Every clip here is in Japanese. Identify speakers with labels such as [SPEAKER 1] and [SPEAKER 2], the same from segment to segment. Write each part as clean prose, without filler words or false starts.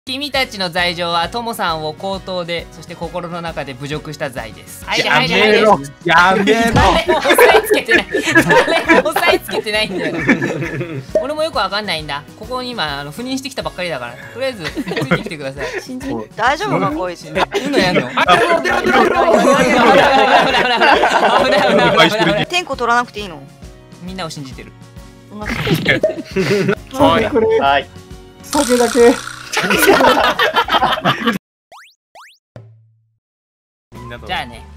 [SPEAKER 1] 君たちの罪状はともさんを口頭で、そして心の中で侮辱した罪です。
[SPEAKER 2] やめろやめろ。
[SPEAKER 1] 誰も押さえつけてない。誰も押さえつけてないんだよ。俺もよくわかんないんだ。ここに今赴任してきたばっかりだから、とりあえずついてきてください。
[SPEAKER 3] 大丈夫かこいつ。
[SPEAKER 1] うのやんの。
[SPEAKER 3] 天候取らなくていいの？
[SPEAKER 1] みんなを信じてる。
[SPEAKER 4] はい。
[SPEAKER 2] 酒だけ。
[SPEAKER 1] じゃあね。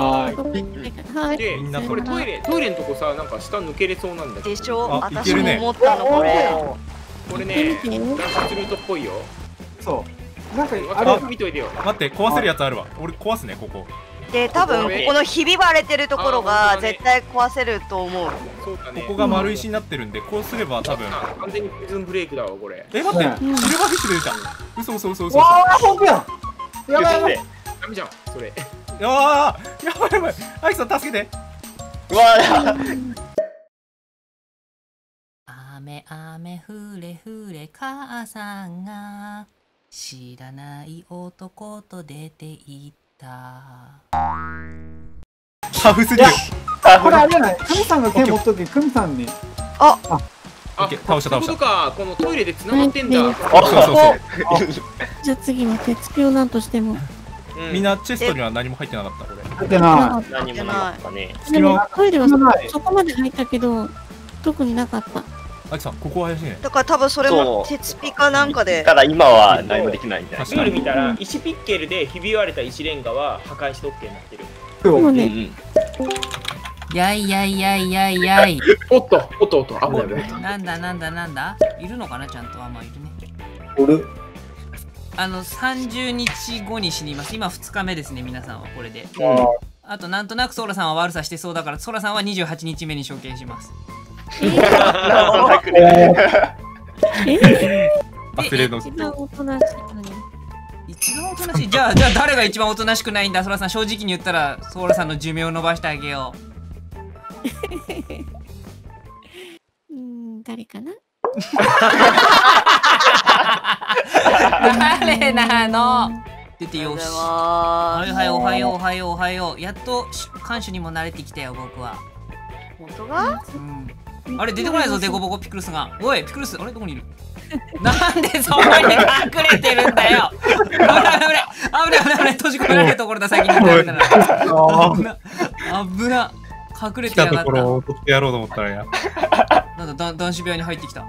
[SPEAKER 5] で、これトイレのとこさ、なんか下抜けれそうなんだけど。
[SPEAKER 3] でしょ？私も思ったのこれ。
[SPEAKER 5] これね、脱出ルートっぽいよ。
[SPEAKER 2] そう。なんか
[SPEAKER 5] あれ見といてよ。
[SPEAKER 6] 待って、壊せるやつあるわ。俺壊すね、ここ。
[SPEAKER 3] で、多分ここのひび割れてるところが絶対壊せると思う。
[SPEAKER 5] そうだね。
[SPEAKER 6] ここが丸石になってるんで、こうすれば多分。
[SPEAKER 5] 完全にプリズンブレイクだわ、これ。
[SPEAKER 6] え、待って、シルバーフィッシュ出た。嘘嘘嘘嘘。
[SPEAKER 2] わあ、本当や。やばいやばい。
[SPEAKER 5] ダメじゃん、それ。
[SPEAKER 6] やばいやばいやばい。アイクさん助けて。
[SPEAKER 4] うわ
[SPEAKER 1] 雨雨降れ降れ母さんが知らない男と出て行った。
[SPEAKER 6] タフすぎる。
[SPEAKER 2] これあれじゃない。クミさんが剣持っとけ。クミさんに。
[SPEAKER 5] あ、
[SPEAKER 6] 倒した倒した。
[SPEAKER 5] そういうことか、このトイレで繋がってんだ。
[SPEAKER 6] そうそうそう。
[SPEAKER 7] じゃあ次は鉄球なんとしても。
[SPEAKER 6] みんなチェストには何も入ってなかった。これ。
[SPEAKER 2] 入ってない。
[SPEAKER 4] 何もなかったね。
[SPEAKER 7] でもトイレはそこまで入ったけど特になかった。
[SPEAKER 6] アキさん、ここ怪しいね。
[SPEAKER 3] だから多分それも鉄ピカなんかで。
[SPEAKER 4] から今は何もできないんだよ。
[SPEAKER 5] ルール見たら、石ピッケルでひび割れた石レンガは破壊しとっけになってる。
[SPEAKER 7] そうね。
[SPEAKER 1] やいやいやいやいやい。
[SPEAKER 5] おっと、おっと、おっと、危ない危ない。
[SPEAKER 1] なんだなんだなんだ。いるのかな、ちゃんと。あ、まあいるね。
[SPEAKER 2] 俺。
[SPEAKER 1] 30日後に死にます。今2日目ですね、皆さんはこれで。あとなんとなくソーラさんは悪さしてそうだから、ソーラさんは28日目に処刑します。
[SPEAKER 6] 忘れの。
[SPEAKER 7] 一番おとなしいのに。
[SPEAKER 1] 一番おとなしい。じゃあ誰が一番おとなしくないんだ。ソーラさん、正直に言ったらソーラさんの寿命を伸ばしてあげよ
[SPEAKER 7] う。誰かな。
[SPEAKER 1] 誰なの。出てよし。はいはい、おはようおはようおはよう。やっと看守にも慣れてきたよ、僕は。
[SPEAKER 3] 本当が？
[SPEAKER 1] あれ出てこないぞ、デコボコピクルスが。おいピクルス、あれどこにいる。なんでそこに隠れてるんだよ。危ない閉じ込められるところだ。先に危な隠れてやがった。
[SPEAKER 6] 来たところを取ってやろうと思ったらや。
[SPEAKER 1] なんだ男子部屋に入ってきた。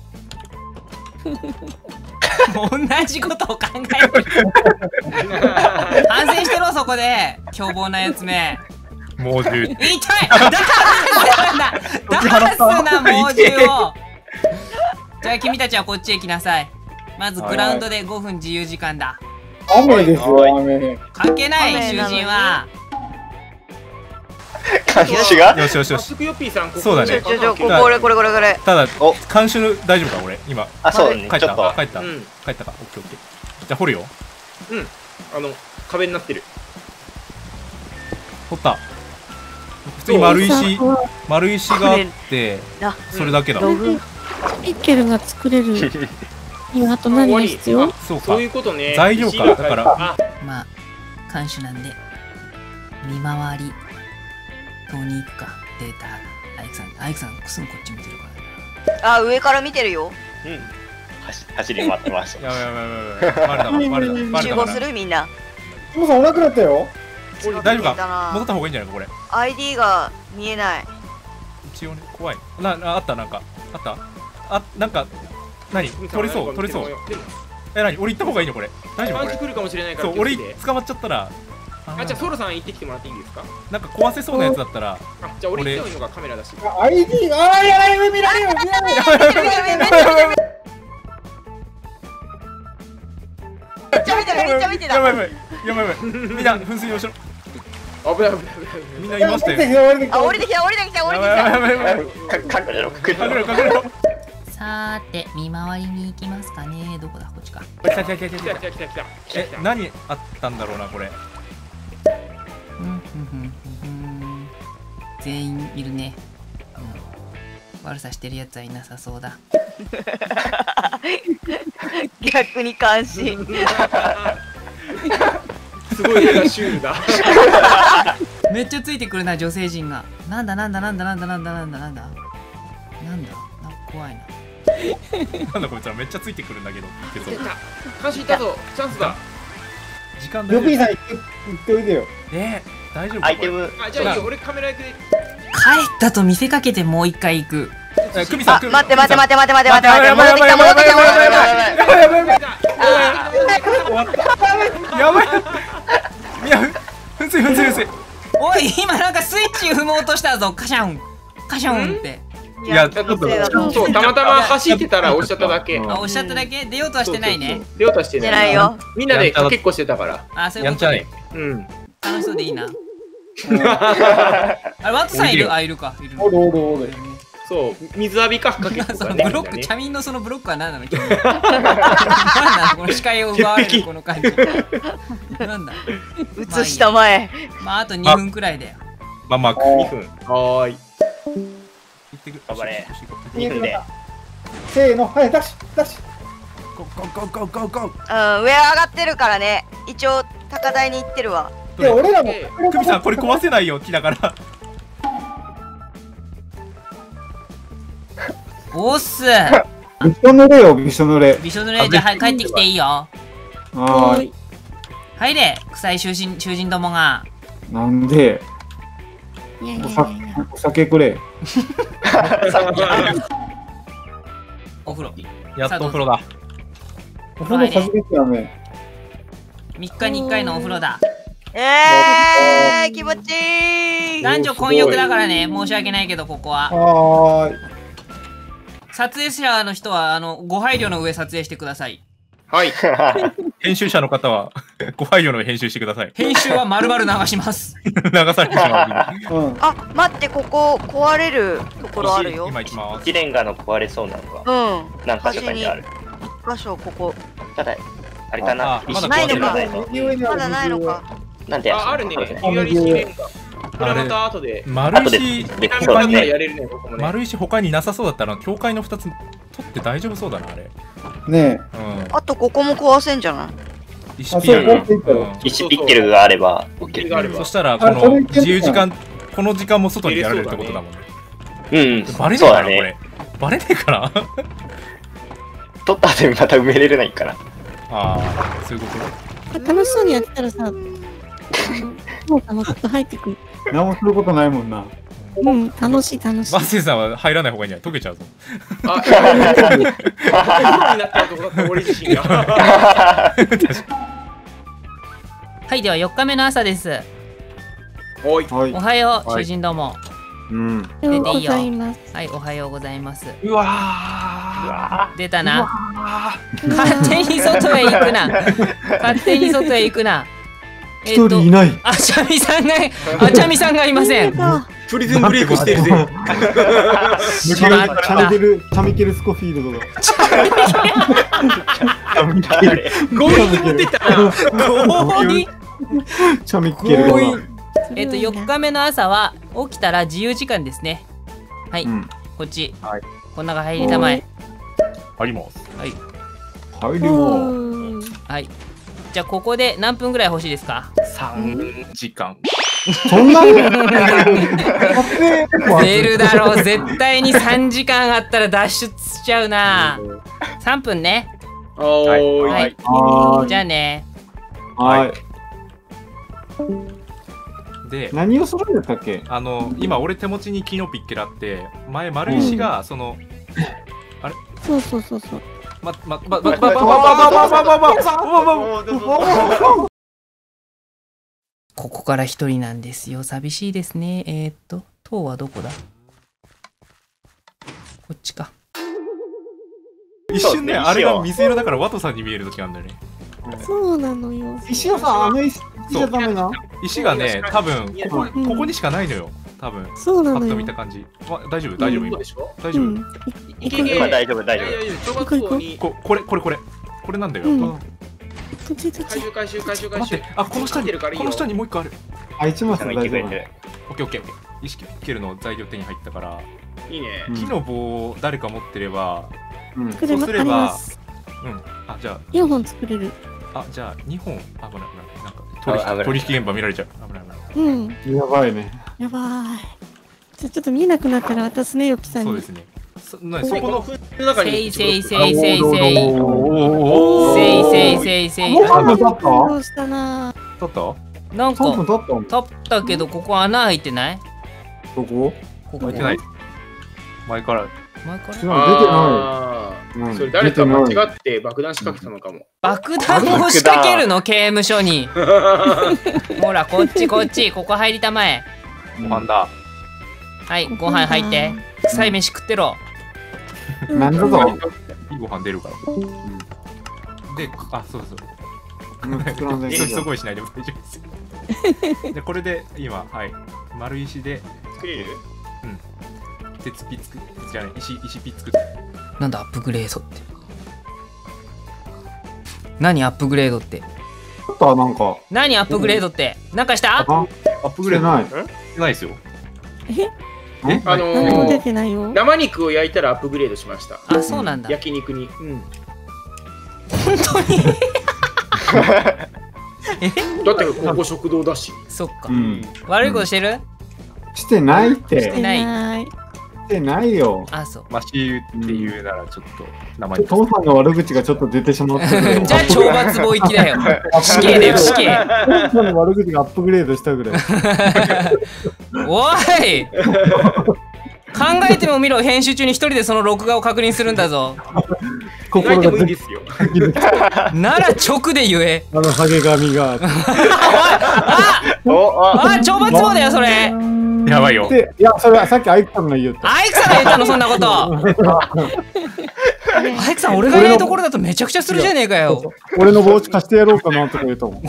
[SPEAKER 1] 同じことを考えてる。反省してろ、そこで凶暴なやつめ。
[SPEAKER 6] 猛獣。
[SPEAKER 1] 痛い。出すな猛獣を。じゃあ君たちはこっちへ来なさい。まずグラウンドで5分自由時間だ。
[SPEAKER 2] 雨ですよ、雨。
[SPEAKER 1] 関係ない、囚人は。
[SPEAKER 4] 監視が？
[SPEAKER 6] よしよしよし。そうだね。
[SPEAKER 3] これ。
[SPEAKER 6] ただ、監視の大丈夫か俺今。
[SPEAKER 4] あ、そうね。
[SPEAKER 6] 帰ったか。
[SPEAKER 5] うん。
[SPEAKER 6] オッケーオッケー。じゃあ掘るよ。
[SPEAKER 5] うん。壁になってる。
[SPEAKER 6] 掘った。普通に丸石があって、それだけだ。
[SPEAKER 7] ピッケルが作れる。今あと何が必要？
[SPEAKER 6] そうか。
[SPEAKER 5] そういうことね。
[SPEAKER 6] 材料か。だから。
[SPEAKER 1] まあ看守なんで見回り島に行くか。データアイクさんすぐこっち見てるから。
[SPEAKER 3] あ、上から見てるよ。
[SPEAKER 4] 走り回ってました。
[SPEAKER 6] やばい。バレた。
[SPEAKER 3] 集合するみんな。
[SPEAKER 2] トモさんおなくなったよ。
[SPEAKER 6] 大丈夫か。戻った方がいいんじゃないかこれ。
[SPEAKER 3] ID が見えない。
[SPEAKER 6] 一応ね、怖い。あったなんかあった。なんか何取れそう。え、何俺行った方がいいのこれ。大丈夫これ。
[SPEAKER 5] 来るかもしれないから。
[SPEAKER 6] そう、俺捕まっちゃったら。
[SPEAKER 5] じゃあソロさん行ってきてもらっていいですか。
[SPEAKER 6] なんか壊せそうなやつだったら。
[SPEAKER 5] じゃあ俺行った方がいいのか、カメラだし。
[SPEAKER 2] ID がやばい見られる。
[SPEAKER 3] めっちゃ見てた。
[SPEAKER 6] やばい。みんな噴水にしろ。
[SPEAKER 5] 危ない。
[SPEAKER 6] みんないましたよ。
[SPEAKER 3] 降りてきた。
[SPEAKER 6] 隠れろ。
[SPEAKER 1] さーて見回りに行きますかね。どこだ、こっちか。
[SPEAKER 5] 来た。
[SPEAKER 6] え、何あったんだろうなこれ。
[SPEAKER 1] 全員いるね。悪さしてるやつはいなさそうだ。
[SPEAKER 3] 逆に関心。
[SPEAKER 5] すごい映画シュールだ。
[SPEAKER 1] めっちゃついてくるな、女性陣が。なんだ怖いな。
[SPEAKER 6] なんだこいつらめっちゃついてくるんだけど。
[SPEAKER 5] 出た。監視いたぞ。チャンスだ。
[SPEAKER 6] 時間
[SPEAKER 2] ヨピー
[SPEAKER 6] 大丈
[SPEAKER 2] さん行っておいでよ。
[SPEAKER 6] 夫？大丈夫？
[SPEAKER 4] アイテム、
[SPEAKER 5] あ、じゃあいいよ。俺カメラ役で。
[SPEAKER 1] 帰ったと見せかけてもう一回行く。
[SPEAKER 6] クミさん、
[SPEAKER 3] 待って。戻ってきた。
[SPEAKER 6] やばいいや、ふんすい。
[SPEAKER 1] おい、今なんかスイッチ踏もうとしたぞ。カシャンって。
[SPEAKER 6] いや、ちょっと
[SPEAKER 5] そう、たまたま走ってたら押しちゃっただけ。
[SPEAKER 1] あ、おっしゃっただけ出ようとはしてないね。
[SPEAKER 5] 出ようとはして
[SPEAKER 3] じゃ
[SPEAKER 5] な。
[SPEAKER 3] ないいよ。
[SPEAKER 5] みんなでかけっこしてたから。
[SPEAKER 1] あ、そうい
[SPEAKER 6] や
[SPEAKER 1] うんことね
[SPEAKER 6] ちゃね。
[SPEAKER 5] うん。
[SPEAKER 1] 楽しそうでいいな。あれ、ワットさんいる？あ、いるか。いる。
[SPEAKER 2] おる。
[SPEAKER 5] そう、水浴びかかけっこ
[SPEAKER 1] そ
[SPEAKER 5] がね。
[SPEAKER 1] のブロック、
[SPEAKER 5] みんなね
[SPEAKER 1] チャミンのそのブロックは何なの？何なのこの視界を奪われるこの感じ。なんだ？
[SPEAKER 3] 映した前。
[SPEAKER 1] まあ、あと2分くらいだよ。
[SPEAKER 6] まあまあ、
[SPEAKER 5] 2分。はーい。
[SPEAKER 6] 行ってく。
[SPEAKER 4] 頑張れ。
[SPEAKER 2] 逃げ
[SPEAKER 4] 2分で。
[SPEAKER 2] せーの、はい、ダッシュ。
[SPEAKER 6] ゴー。
[SPEAKER 3] うん、上上がってるからね。一応高台に行ってるわ。
[SPEAKER 2] いや、俺らも。
[SPEAKER 6] クミさん、これ壊せないよ、木だから。
[SPEAKER 1] おっす。
[SPEAKER 2] びしょ濡れよ、びしょ濡れ。
[SPEAKER 1] びしょ濡れ、じゃあ、はい、帰ってきていいよ。
[SPEAKER 2] はーい。
[SPEAKER 1] 入れ、臭い囚人どもが。
[SPEAKER 2] なんで、
[SPEAKER 7] いやいやい
[SPEAKER 2] お
[SPEAKER 7] やいや。
[SPEAKER 2] お酒くれ。
[SPEAKER 1] お風呂。
[SPEAKER 6] やっとお風呂だ。
[SPEAKER 2] お風呂初めてやね。
[SPEAKER 1] 3日に1回のお風呂だ。
[SPEAKER 3] 気持ちいい。
[SPEAKER 1] 男女混浴だからね、申し訳ないけど、ここは。
[SPEAKER 2] はーい。
[SPEAKER 1] 撮影者の人は、ご配慮の上撮影してください。
[SPEAKER 5] はい。
[SPEAKER 6] 編集者の方は、ご配慮の上編集してください。
[SPEAKER 1] 編集は丸々流します。
[SPEAKER 6] 流されてしまう。
[SPEAKER 2] うん。
[SPEAKER 3] あ、待って、ここ壊れるところあるよ。
[SPEAKER 6] 今行きます。
[SPEAKER 4] 一レンガの壊れそうなのが
[SPEAKER 3] うん。
[SPEAKER 4] 何か所かにある。
[SPEAKER 3] 一箇所、ここ。
[SPEAKER 4] ただ、あれかな
[SPEAKER 6] あ。まだ
[SPEAKER 4] 石
[SPEAKER 3] ないのか
[SPEAKER 4] ないの。
[SPEAKER 2] 右上にある
[SPEAKER 3] まだないのか。
[SPEAKER 4] なんで
[SPEAKER 5] あ、あるね。
[SPEAKER 4] そうです
[SPEAKER 5] リアリシレンガ。これまた後で。
[SPEAKER 6] 丸石、
[SPEAKER 4] で
[SPEAKER 5] 他
[SPEAKER 6] 他に、
[SPEAKER 5] にやれるね、ここもね。
[SPEAKER 6] 丸石他になさそうだったら、境界の2つ取って大丈夫そうだな、あれ。
[SPEAKER 2] ね
[SPEAKER 6] うん。
[SPEAKER 3] あと、ここも壊せんじゃない？
[SPEAKER 6] 石ピアル。
[SPEAKER 2] あそう
[SPEAKER 6] うん
[SPEAKER 4] 石ピッケルがあれば OK
[SPEAKER 5] があれば
[SPEAKER 6] そしたら、こ
[SPEAKER 2] あそれ
[SPEAKER 6] の
[SPEAKER 2] いける
[SPEAKER 6] 自由時間、この時間も外にやられるってことだもんね。
[SPEAKER 4] うん
[SPEAKER 6] バレねえかな、こ
[SPEAKER 4] そうだね
[SPEAKER 6] れ。バレねえかな
[SPEAKER 4] 取った後にまた埋めれれないから
[SPEAKER 6] ああ、そういうこと
[SPEAKER 7] 楽しそうにやってたらさ、もう楽しく入ってくる。
[SPEAKER 2] 何もすることないもんな。
[SPEAKER 7] うん、楽しい。
[SPEAKER 6] バッセンさんは入らない方がいいんじゃない？溶けちゃうぞ。
[SPEAKER 5] あ、になったとこだった俺自身が。
[SPEAKER 1] はい、では4日目の朝です。
[SPEAKER 5] おい。
[SPEAKER 2] はい
[SPEAKER 1] お。はよう、
[SPEAKER 5] はい
[SPEAKER 1] 囚人ども。
[SPEAKER 2] うん。
[SPEAKER 7] おはようございます。
[SPEAKER 1] はい、おはようございます。
[SPEAKER 6] うわ
[SPEAKER 1] 出たな。勝手に外へ行くな。勝手に外へ行くな。
[SPEAKER 2] 一人いない。
[SPEAKER 1] あちゃみさんがいません。
[SPEAKER 5] プリズンブレイクしてるぜ。
[SPEAKER 2] チャミケルスコフィールドだ。
[SPEAKER 5] 強引に持ってったな。
[SPEAKER 1] 強引。
[SPEAKER 2] チャミケル
[SPEAKER 1] 強
[SPEAKER 2] ド
[SPEAKER 1] 引。4日目の朝は起きたら自由時間ですね。はい、
[SPEAKER 2] うん。
[SPEAKER 1] こっち。
[SPEAKER 6] はい
[SPEAKER 1] こん中入りたまえ。
[SPEAKER 6] あります。
[SPEAKER 1] はい。
[SPEAKER 2] 入りも。
[SPEAKER 1] はい。じゃあここで何分ぐらい欲しいですか
[SPEAKER 6] 3時間。
[SPEAKER 2] そんなに
[SPEAKER 1] 出るだろう。絶対に3時間あったら脱出しちゃうな。3分ね。
[SPEAKER 5] おーい。
[SPEAKER 1] はい。
[SPEAKER 2] は
[SPEAKER 1] じゃあね。
[SPEAKER 2] い。
[SPEAKER 6] で、
[SPEAKER 2] 何をするんだったっけ？
[SPEAKER 6] 今俺手持ちに木のピッケルあって、前丸石がその、
[SPEAKER 7] そう。
[SPEAKER 1] ここから一人なんですよ。寂しいですね。塔はどこだ？こっちか。
[SPEAKER 6] 一瞬ね、あれが水色だからワトさんに見える時あるんだよね。
[SPEAKER 7] そうなのよ。
[SPEAKER 2] 石野さん、あの石じゃダメな。
[SPEAKER 6] 石がね、多分ここにしかないのよ。多分
[SPEAKER 7] そうなのよ
[SPEAKER 6] パッと見。た感じ。大丈夫
[SPEAKER 5] そう
[SPEAKER 6] 今
[SPEAKER 5] でしょ。
[SPEAKER 6] 大丈夫。
[SPEAKER 5] いけいけ。
[SPEAKER 4] 今大丈夫大丈
[SPEAKER 5] いやいやいや、小学校に
[SPEAKER 6] これなんだよ。
[SPEAKER 7] うん
[SPEAKER 6] 待
[SPEAKER 7] どっちどっち。
[SPEAKER 5] 回収。
[SPEAKER 6] って、この下にもう一個ある。
[SPEAKER 2] あ、一マス
[SPEAKER 4] 夫
[SPEAKER 2] 大丈夫。
[SPEAKER 4] 言ってくれてる
[SPEAKER 6] オッケー。意識ピッケルの材料手に入ったから、
[SPEAKER 5] いいね。
[SPEAKER 2] うん
[SPEAKER 6] 木の棒を誰か持ってれば
[SPEAKER 7] 作ればあります。
[SPEAKER 6] あ、じゃ
[SPEAKER 7] 4本作れる。
[SPEAKER 6] じゃあ2本危ない。なんか
[SPEAKER 4] 危ない
[SPEAKER 6] 取引現場見られちゃう。危ない。
[SPEAKER 7] うん。
[SPEAKER 2] やばいね。
[SPEAKER 7] やばい。じゃあちょっと見えなくなったら渡すね、よきさんに。
[SPEAKER 6] そうですね。そこ
[SPEAKER 5] この
[SPEAKER 6] の
[SPEAKER 5] 船の中に
[SPEAKER 1] せいせいせいせいせい。
[SPEAKER 2] おー
[SPEAKER 1] せいせいせいせい。
[SPEAKER 2] 3分経った
[SPEAKER 7] どうしたな。
[SPEAKER 6] 取った
[SPEAKER 1] なん
[SPEAKER 2] 3分
[SPEAKER 1] か、
[SPEAKER 2] 経ったの
[SPEAKER 1] 立ったけど、ここ穴開いてない
[SPEAKER 2] どこ
[SPEAKER 1] ここ
[SPEAKER 6] 開いてない。前から
[SPEAKER 1] 前から
[SPEAKER 2] 違う、
[SPEAKER 5] あ
[SPEAKER 2] 出てない。
[SPEAKER 5] それ誰か間違って爆弾仕掛けたのかも。
[SPEAKER 1] 爆弾を仕掛けるの刑務所に。ほら、こっちこっち。ここ入りたまえ。
[SPEAKER 6] ご飯だ。
[SPEAKER 1] はい、ご飯入って。臭い飯食ってろ。
[SPEAKER 2] なんだぞ。
[SPEAKER 6] いいご飯出るから。で、そう。
[SPEAKER 2] 作らんでいい
[SPEAKER 6] すごいしないでも大丈夫ですよ。で、これで今、丸石で
[SPEAKER 5] 作れる？
[SPEAKER 6] 鉄ピ作って、じゃない、石ピ作って。
[SPEAKER 1] なんだ、アップグレードって。何アップグレードって。
[SPEAKER 2] ちょっとなんか、
[SPEAKER 1] 何アップグレードって。なんかした
[SPEAKER 2] ア
[SPEAKER 6] アップグレード
[SPEAKER 2] ない。
[SPEAKER 6] ないですよ。
[SPEAKER 7] 何も出てないよ。
[SPEAKER 5] 生肉を焼いたらアップグレードしました。
[SPEAKER 1] あ、そうなんだ。
[SPEAKER 5] 焼肉に。
[SPEAKER 1] 本当に
[SPEAKER 5] だってここ食堂だし。
[SPEAKER 1] そっか
[SPEAKER 2] う。ん。
[SPEAKER 1] 悪いことしてる
[SPEAKER 2] してないって。
[SPEAKER 7] してない。
[SPEAKER 2] してないよ。
[SPEAKER 1] あ、そう。
[SPEAKER 6] マシって言うならちょっと名前
[SPEAKER 2] トモさんの悪口がちょっと出てしまってる。
[SPEAKER 1] じゃあ懲罰棒行きだよ。死刑だよ、死刑。
[SPEAKER 2] トモさんの悪口がアップグレードしたぐらい。
[SPEAKER 1] おい考えてもみろ、編集中に一人でその録画を確認するんだぞ。
[SPEAKER 2] 心が
[SPEAKER 5] 意外ともいいですよ。
[SPEAKER 1] なら直で言え。
[SPEAKER 2] ハゲ髪が。
[SPEAKER 1] 懲罰棒だよ、それ。
[SPEAKER 6] やばいよ。
[SPEAKER 2] で、いや、それはさっきアイクさんが言った。
[SPEAKER 1] アイクさんが言ったの、そんなこと。アイクさん、俺がいないところだとめちゃくちゃするじゃねえかよ。
[SPEAKER 2] 俺の帽子貸してやろうかなとか言うと思う。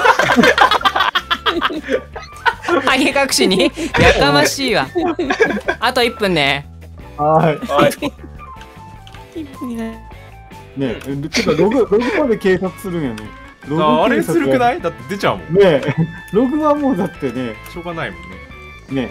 [SPEAKER 1] ハゲ隠しにやかましいわ。あと1分ね。
[SPEAKER 2] はい。
[SPEAKER 7] 一分になる。
[SPEAKER 2] ねえ、てかログまで警察するんやね。ログ
[SPEAKER 6] あれするく
[SPEAKER 2] い？
[SPEAKER 6] ない？だって出ちゃうもん。
[SPEAKER 2] ねえ、ログはもうだってね、
[SPEAKER 6] しょうがないもんね。
[SPEAKER 2] ね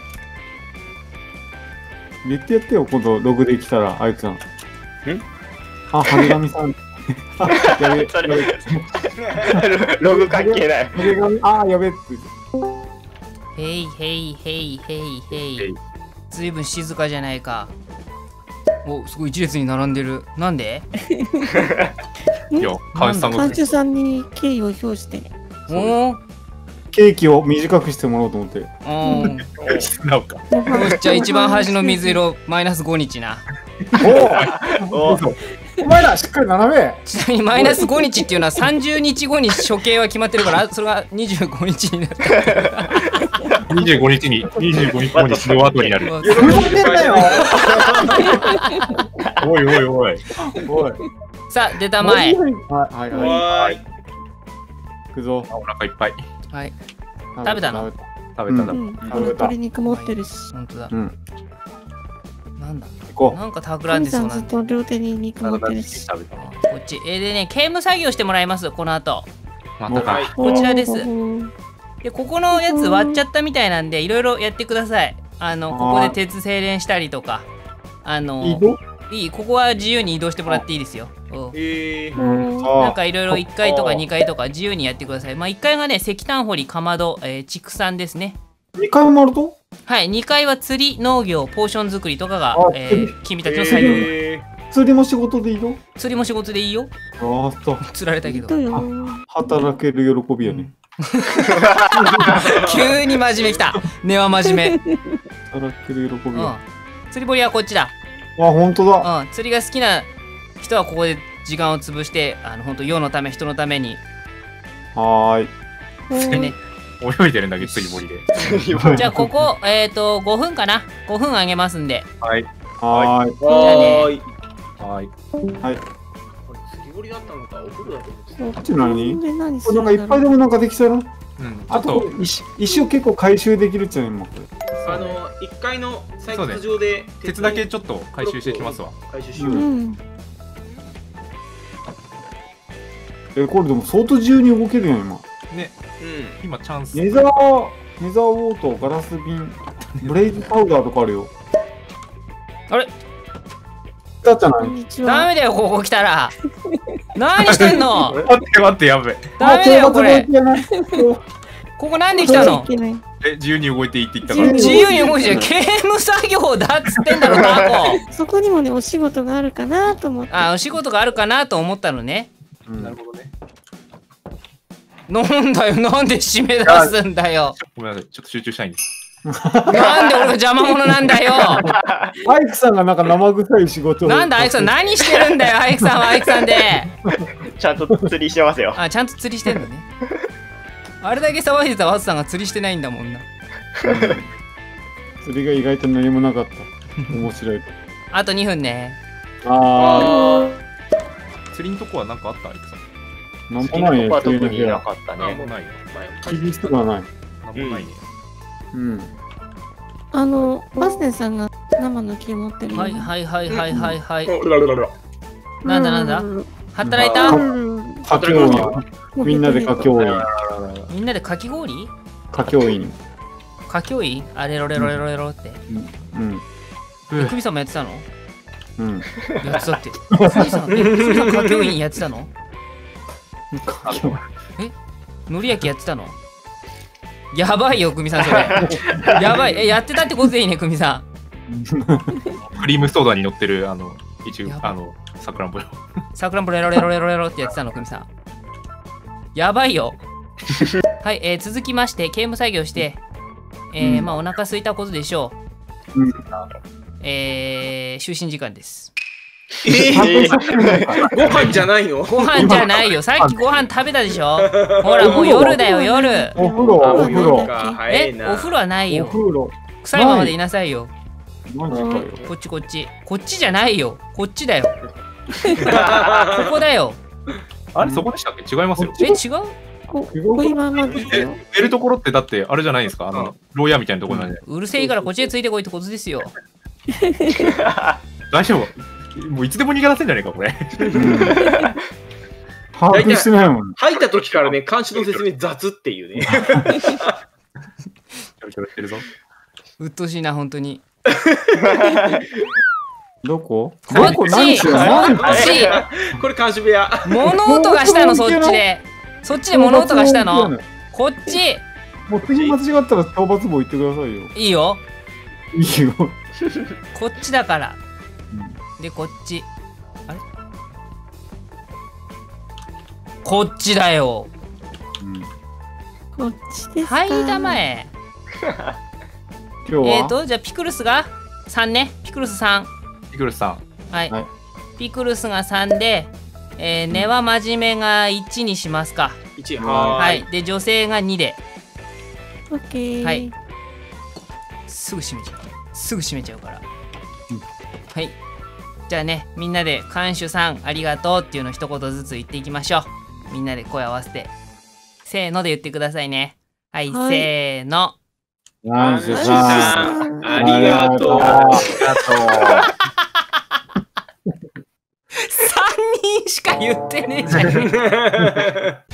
[SPEAKER 2] え。言ってやってよ、今度ログで来たら、アイクさん。あ、ハゲ髪さん。あ、やべえ。
[SPEAKER 4] それログ関係ない。
[SPEAKER 2] ハゲ髪、あ、やべえって。
[SPEAKER 1] へいへいへいへいへい。ずいぶん静かじゃないか。お、すごい一列に並んでる。なんで？
[SPEAKER 6] いや、川内さんが
[SPEAKER 7] 館長さんに敬意を表して。
[SPEAKER 1] おお。
[SPEAKER 2] ケーキを短くしてもらおうと思って。
[SPEAKER 1] うん。
[SPEAKER 6] なんか。
[SPEAKER 1] よし、じゃあ一番端の水色マイナス5日な。
[SPEAKER 2] おお前らしっかり斜め。
[SPEAKER 1] ちなみにマイナス5日っていうのは30日後に処刑は決まってるからそれが25日になる。
[SPEAKER 6] 25日に後にその後になる。
[SPEAKER 2] ふざけんなよ。
[SPEAKER 6] おいおいおい。
[SPEAKER 2] おい。
[SPEAKER 1] さあ出たまえ。
[SPEAKER 2] はいはいはい。
[SPEAKER 5] わーい。
[SPEAKER 2] 行くぞ。
[SPEAKER 6] お腹いっぱい。
[SPEAKER 1] はい。食べたの？
[SPEAKER 6] 食べたんだ。
[SPEAKER 7] うん。鶏肉持ってるし。
[SPEAKER 1] 本当だ。
[SPEAKER 2] うん。
[SPEAKER 1] なんだ。
[SPEAKER 2] 行こ
[SPEAKER 1] なんか企ん
[SPEAKER 7] 神
[SPEAKER 1] でそうなんだ。
[SPEAKER 7] さんずっと両手に肉持ってるし。
[SPEAKER 6] 食べた。
[SPEAKER 1] こっち。でね、刑務作業してもらいます。この後。
[SPEAKER 6] またか。
[SPEAKER 1] こちらです
[SPEAKER 7] おー。
[SPEAKER 1] で、ここのやつ割っちゃったみたいなんで、いろいろやってください。ここで鉄精錬したりとか。
[SPEAKER 2] う。移動？
[SPEAKER 1] ここは自由に移動してもらっていいですよ。なんかいろいろ1階とか2階とか自由にやってください。まあ1階がね、石炭掘り、かまど、畜産ですね。
[SPEAKER 2] 2階もあると？
[SPEAKER 1] はい、2階は釣り、農業、ポーション作りとかが
[SPEAKER 2] あ、
[SPEAKER 1] 君たちの作業。
[SPEAKER 2] 釣りも仕事で移動？
[SPEAKER 1] 釣りも仕事でいいよ。
[SPEAKER 2] ああ、そう。
[SPEAKER 1] 釣られたけど
[SPEAKER 7] ど。うよ。
[SPEAKER 2] 働ける喜びやね。
[SPEAKER 1] 急に真面目きた。根は真面目。
[SPEAKER 2] 働ける喜びや。
[SPEAKER 1] 釣り堀はこっちだ。
[SPEAKER 2] あ、本当だ。
[SPEAKER 1] 釣りが好きな人はここで時間を潰して本当世のため人のために
[SPEAKER 2] はーい。
[SPEAKER 1] ね。
[SPEAKER 6] 泳いでるんだけど釣り堀で。
[SPEAKER 1] じゃあここ5分かな。5分あげますんで。
[SPEAKER 6] はい
[SPEAKER 2] はーい。
[SPEAKER 5] わーい。
[SPEAKER 6] はい。
[SPEAKER 2] はい。
[SPEAKER 5] 釣り堀だったのか、お風呂だと思ってた。
[SPEAKER 2] こっち何？
[SPEAKER 7] で何す
[SPEAKER 2] これなんかい
[SPEAKER 7] るんだろう。
[SPEAKER 2] っぱいでもなんかできそうやな。
[SPEAKER 6] うん。ちょ
[SPEAKER 2] あと
[SPEAKER 6] っと
[SPEAKER 2] 石を結構回収できるっちゃね今これ。
[SPEAKER 5] 1階の採掘場で
[SPEAKER 6] 鉄だけちょっと回収してきますわ。
[SPEAKER 5] 回収しよう。
[SPEAKER 7] うん。
[SPEAKER 2] これでも相当自由に動けるやん今。
[SPEAKER 6] ね。今チャンス。
[SPEAKER 2] ネザーウォート、ガラス瓶、ブレイズパウダーとかあるよ。
[SPEAKER 1] あれ
[SPEAKER 2] たじゃない。
[SPEAKER 7] こんにちは。
[SPEAKER 1] ダメだよ、ここ来たら。何してんの？
[SPEAKER 6] 待って待ってやべ
[SPEAKER 1] ダメだよ、これ。
[SPEAKER 2] 討伐もいけない
[SPEAKER 1] ここなんで来たの？
[SPEAKER 7] いけない
[SPEAKER 6] 自由に動いていいって言ったから
[SPEAKER 1] 自由に動いてる。刑務作業だっつってんだろ、タコ。
[SPEAKER 7] そこにもね、お仕事があるかなと思って。
[SPEAKER 1] あ、お仕事があるかなと思ったのね。
[SPEAKER 6] なるほどね。
[SPEAKER 1] なんだよ、なんで締め出すんだよ。
[SPEAKER 6] ごめんなさい、ちょっと集中したいんです。
[SPEAKER 1] なんで俺が邪魔者なんだよ。
[SPEAKER 2] アイクさんがなんか生臭い仕事を。
[SPEAKER 1] なんだ、アイクさん何してるんだよ、アイクさんはアイクさんで。
[SPEAKER 4] ちゃんと釣りしてますよ。
[SPEAKER 1] あ、ちゃんと釣りしてんのね。あれだけ騒いでたワズさんが釣りしてないんだもんな。
[SPEAKER 2] 釣りが意外と何もなかった。面白い。
[SPEAKER 1] あと2分ね。
[SPEAKER 2] あ
[SPEAKER 6] 釣りのとこは何かあったアイクさん。
[SPEAKER 2] あ、なん
[SPEAKER 4] 釣
[SPEAKER 2] もないね
[SPEAKER 4] りのとこは。特
[SPEAKER 2] 釣りの部屋。
[SPEAKER 4] になかった
[SPEAKER 6] なんも
[SPEAKER 4] ね。
[SPEAKER 6] ないよ。
[SPEAKER 2] 厳しくはない。
[SPEAKER 6] なんもないね。
[SPEAKER 2] うん。
[SPEAKER 7] バステンさんが生の木持ってるの。
[SPEAKER 1] はいはいはいはいはいはい。
[SPEAKER 5] おらららら
[SPEAKER 1] なんだなんだ
[SPEAKER 7] うん
[SPEAKER 1] 働いた
[SPEAKER 2] 佳境院。みんなで佳境院。
[SPEAKER 1] みんなでかき氷
[SPEAKER 2] 佳境院。
[SPEAKER 1] かき氷あれろれろれろれろって。
[SPEAKER 2] うん。
[SPEAKER 1] クミさんもやってたの
[SPEAKER 2] うん。
[SPEAKER 1] やってたって。クミさんかき氷やってたの
[SPEAKER 2] 佳境
[SPEAKER 1] のり焼きやってたのやばいよ、クミさんそれ。やばい。やってたってことでいいね、クミさん。
[SPEAKER 6] クリームソーダに乗ってる一応
[SPEAKER 1] やば
[SPEAKER 6] さくらんぼよ。
[SPEAKER 1] さくらんぼレロレロレロレロってやってたの、クミさん。やばいよ。はい、続きまして、刑務作業して、まあお腹空いたことでしょう。
[SPEAKER 2] うん
[SPEAKER 1] 就寝時間です。
[SPEAKER 5] ご飯じゃないの？
[SPEAKER 1] ご飯じゃないよ。さっきご飯食べたでしょ。ほら、もう夜だよ、夜。
[SPEAKER 2] お風呂、お風呂。
[SPEAKER 5] 早いな。
[SPEAKER 1] お風呂はないよ。
[SPEAKER 2] お風呂。
[SPEAKER 1] 臭いままでいなさいよ。
[SPEAKER 2] マジかよ。
[SPEAKER 1] こっちこっち。こっちじゃないよ。こっちだよ。ここだよ。
[SPEAKER 6] あれそこでしたっけ？違いますよ。
[SPEAKER 1] え、違う
[SPEAKER 7] ここ今までですよ。
[SPEAKER 6] 寝るところってだってあれじゃないですか、牢屋みたいなところなんで。
[SPEAKER 1] うるせえからこっちへついてこいってことですよ。
[SPEAKER 6] 大丈夫？もういつでも逃げ出せんじゃねえか、これ。
[SPEAKER 2] 把握してないもん。
[SPEAKER 5] 入った時からね、監視の説明雑っていうね。
[SPEAKER 6] ちょろちょろしてるぞ。
[SPEAKER 1] うっとうしいな、本当に。
[SPEAKER 2] どこ
[SPEAKER 1] こっち
[SPEAKER 2] どこ何してるの
[SPEAKER 1] こっち
[SPEAKER 5] これ監視部屋。
[SPEAKER 1] 物音がしたの、そっちで。そっちで物音がしたの。こっち
[SPEAKER 2] もう次間違ったら討伐棒行ってくださいよ。
[SPEAKER 1] いいよ。
[SPEAKER 2] いいよ。
[SPEAKER 1] こっちだから。で、こっち。あれこっちだよ。
[SPEAKER 7] こっちですか。
[SPEAKER 1] はい、だまえ。
[SPEAKER 2] 今日は
[SPEAKER 1] じゃあピクルスが3ね。ピクルス3。
[SPEAKER 6] ピクルスさん。
[SPEAKER 1] はい。
[SPEAKER 2] はい
[SPEAKER 1] ピクルスが3で、根は真面目が1にしますか。
[SPEAKER 5] 一
[SPEAKER 1] は。
[SPEAKER 5] はい
[SPEAKER 1] で、女性が2で。
[SPEAKER 7] オッケー。
[SPEAKER 1] はい。すぐ閉めちゃう。すぐ閉めちゃうから。はい。じゃあね、みんなで看守さんありがとうっていうのを一言ずつ言っていきましょう。みんなで声合わせて。せーので言ってくださいね。はい、
[SPEAKER 7] はい
[SPEAKER 1] せーの。
[SPEAKER 2] なんせさん。
[SPEAKER 5] ありがとう。
[SPEAKER 2] あ
[SPEAKER 1] 3人しか言ってねえじゃん。